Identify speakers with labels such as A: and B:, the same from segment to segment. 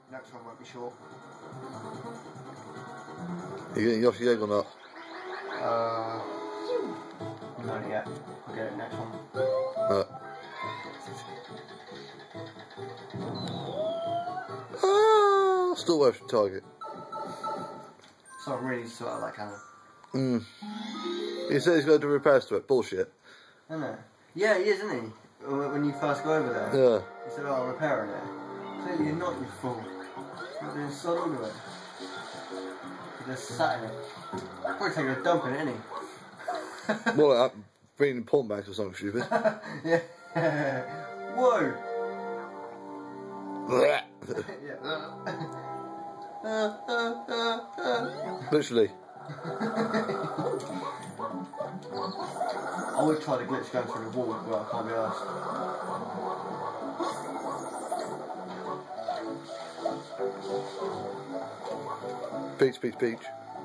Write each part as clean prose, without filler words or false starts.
A: Next one won't be short.
B: You getting Yoshi's egg or not?
A: Not yet. I'll get it next one.
B: Still worth the target.
A: So I'm really sort of like Hannah.
B: He said he's going to do repairs to it. Bullshit.
A: Isn't it? Yeah, he is, isn't he? When you first go over there.
B: Yeah.
A: He said, oh, I'm repairing it. Clearly you're not, you fool. You're doing so all of it. You're just sat in it. Probably taking a dump in it, isn't he?
B: More like that, reading porn bags or something stupid.
A: Yeah. Whoa! Yeah.
B: Literally.
A: I would try the glitch going through the wall, but I can't be arsed.
B: Peach, peach, peach.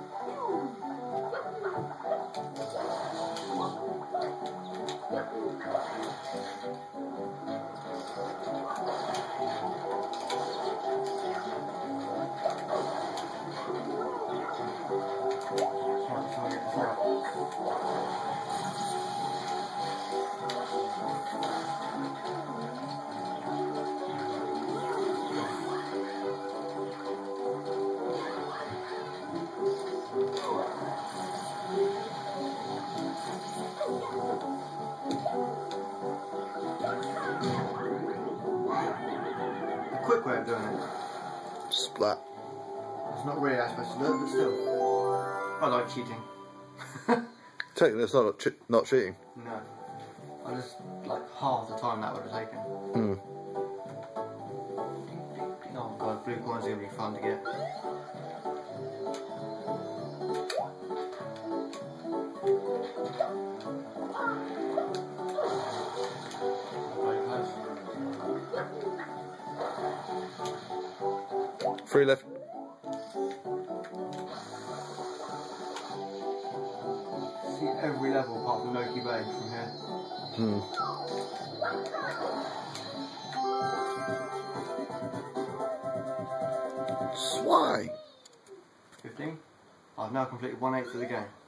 A: A quick way of doing it.
B: Splat.
A: It's not really how I'm supposed to do it, but still. I like cheating.
B: Technically, it's not cheating.
A: No. I just, like, half the time that would have taken. Oh god, blue coins are going to be fun to get.
B: Three left.
A: See every level apart from Loki Bay from here.
B: Swine.
A: 15. I've now completed 1/8 of the game.